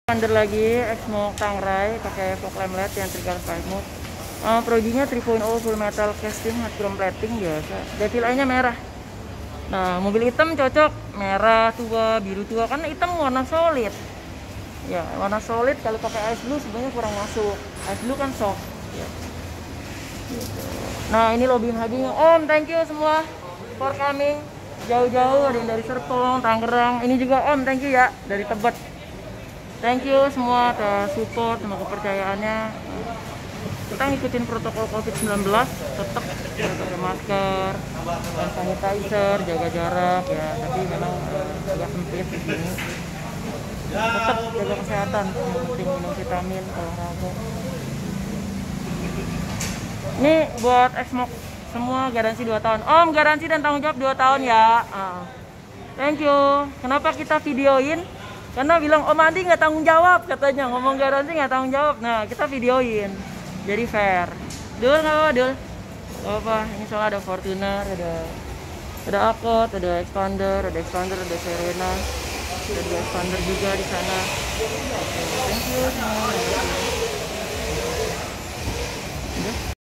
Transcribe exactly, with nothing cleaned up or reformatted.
Under lagi X-Smoke Tangrai pakai fog lamp L E D yang trigger five mode. Uh, Proginya tiga titik nol full metal casting, hard chrome plating biasa. Devil eye-nya merah. Nah, mobil hitam cocok merah tua, biru tua karena hitam warna solid. Ya, warna solid kalau pakai ice blue sebenarnya kurang masuk. Ice blue kan soft. Ya. Gitu. Nah, ini lobbying haginya. Om, thank you semua for coming. Jauh-jauh ada yang dari Serpong, Tangerang. Ini juga Om, thank you ya dari Tebet. Thank you semua atas support sama kepercayaannya. Kita ngikutin protokol covid sembilan belas, tetap pakai masker, hand sanitizer, jaga jarak ya. Tapi memang eh, agak sempit di sini. Tetap jaga kesehatan, yang penting minum vitamin, olahraga. Ini buat X-Smoke semua garansi dua tahun. Om, garansi dan tanggung jawab dua tahun ya. Uh. Thank you. Kenapa kita videoin? Karena bilang Om Andi nggak tanggung jawab katanya, ngomong garansi nggak tanggung jawab. Nah, kita videoin, jadi fair. Dul nggak apa-apa, Dul? Nggak apa, ini soalnya ada Fortuner, ada ada Accord, ada Expander, ada Expander, ada Serena, ada dua Expander juga di sana. Thank you semua.